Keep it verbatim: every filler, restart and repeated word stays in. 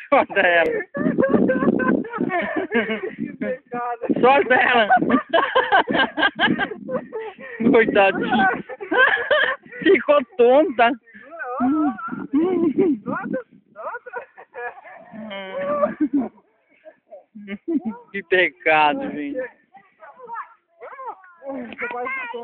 Solta ela. Que pecado. Solta ela. Coitadinha. Ficou tonta. Solta, solta. Que pecado, gente. Você vai